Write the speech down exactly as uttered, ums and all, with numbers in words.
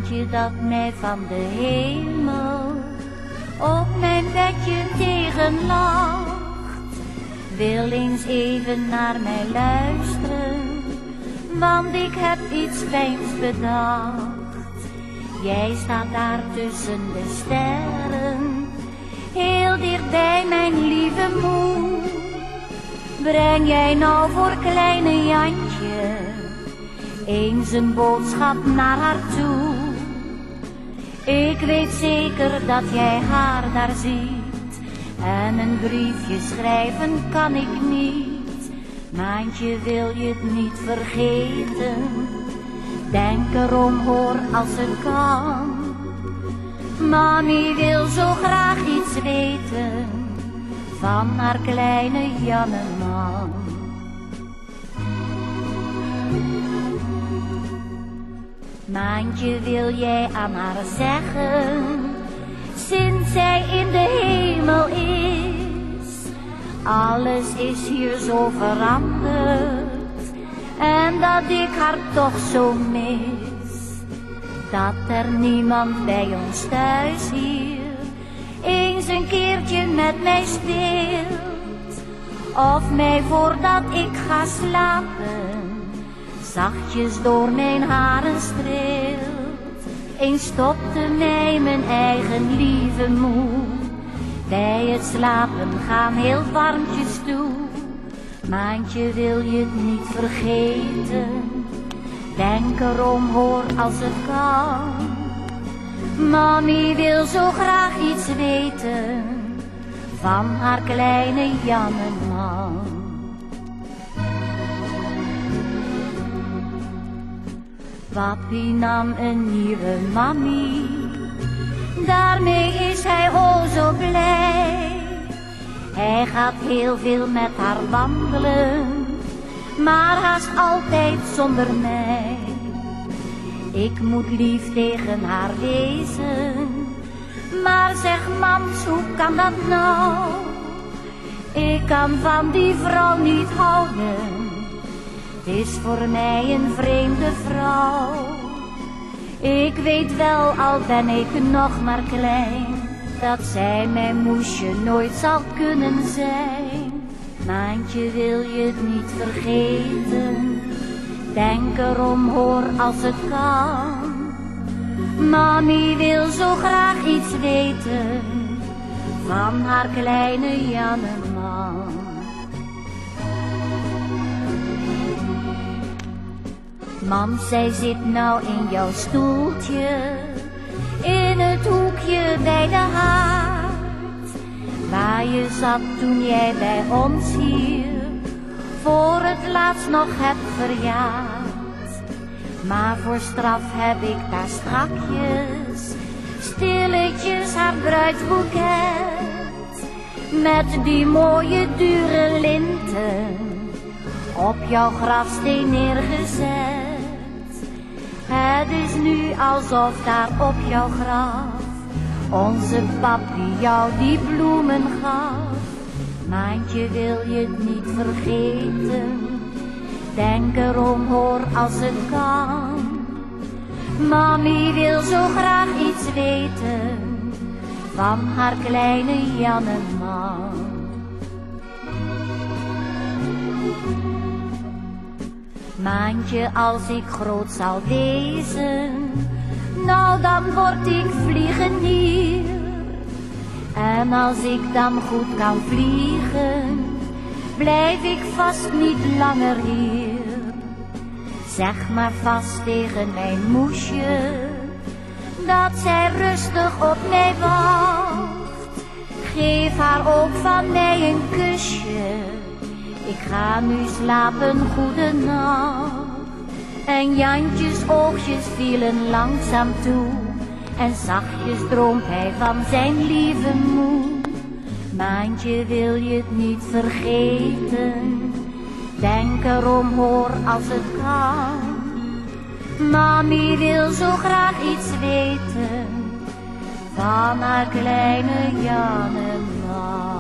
Maantje dat mij van de hemel op mijn bedje tegenlacht, wil eens even naar mij luisteren, want ik heb iets fijns bedacht. Jij staat daar tussen de sterren, heel dicht bij mijn lieve moe. Breng jij nou voor kleine Jantje eens een boodschap naar haar toe? Ik weet zeker dat jij haar daar ziet, en een briefje schrijven kan ik niet. Maantje, wil je het niet vergeten? Denk erom, hoor, als het kan. Mami wil zo graag iets weten van haar kleine Janneman. Maantje, wil jij aan haar zeggen, sinds zij in de hemel is, alles is hier zo veranderd, en dat ik haar toch zo mis. Dat er niemand bij ons thuis hier eens een keertje met mij speelt, of mij voordat ik ga slapen zachtjes door mijn haren streelt. Eens stopte mij mijn eigen lieve moe bij het slapen gaan heel warmpjes toe. Maantje, wil je het niet vergeten? Denk erom, hoor, als het kan. Mami wil zo graag iets weten van haar kleine Janneman. Papi nam een nieuwe mami, daarmee is hij oh zo blij. Hij gaat heel veel met haar wandelen, maar haast altijd zonder mij. Ik moet lief tegen haar wezen, maar zeg mams, hoe kan dat nou? Ik kan van die vrouw niet houden, het is voor mij een vreemde vrouw. Ik weet wel, al ben ik nog maar klein, dat zij mijn moesje nooit zal kunnen zijn. Maantje, wil je het niet vergeten? Denk erom, hoor, als het kan. Mami wil zo graag iets weten van haar kleine Janneman. Mam, zij zit nou in jouw stoeltje, in het hoekje bij de haard, waar je zat toen jij bij ons hier voor het laatst nog hebt verjaard. Maar voor straf heb ik daar strakjes, stilletjes haar bruidsboeket, met die mooie dure linten op jouw grafsteen neergezet. Het is nu alsof daar op jouw graf onze papi jou die bloemen gaf. Maantje, wil je het niet vergeten? Denk erom, hoor, als het kan. Mami wil zo graag iets weten van haar kleine Janneman. Maantje, als ik groot zal wezen, nou dan word ik vliegenier. En als ik dan goed kan vliegen, blijf ik vast niet langer hier. Zeg maar vast tegen mijn moesje, dat zij rustig op mij wacht. Geef haar ook van mij een kusje, ik ga nu slapen, goedenacht. En Jantjes oogjes vielen langzaam toe, en zachtjes droomt hij van zijn lieve moe. Maantje, wil je het niet vergeten? Denk erom, hoor, als het kan. Mami wil zo graag iets weten van haar kleine Janneman.